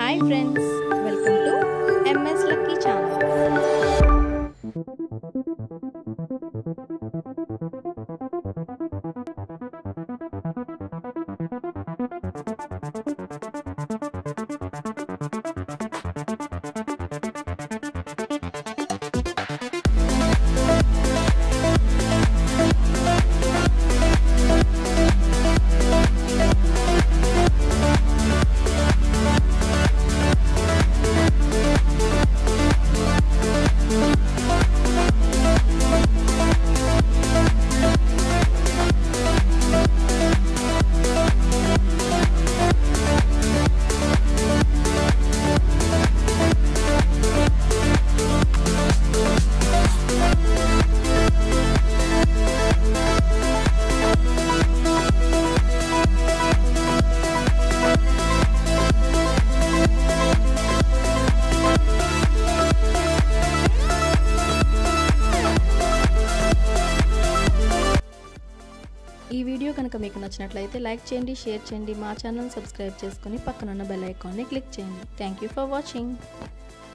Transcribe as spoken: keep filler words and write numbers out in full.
Hi friends, welcome to M S Lucky channel. ఈ video కనుక మీకు నచ్చినట్లయితే లైక్ చేయండి, షేర్ చేయండి, మా ఛానల్ సబ్స్క్రైబ్ చేసుకొని పక్కన ఉన్న బెల్ ఐకాన్ని క్లిక్ చేయండి. Thank you for watching.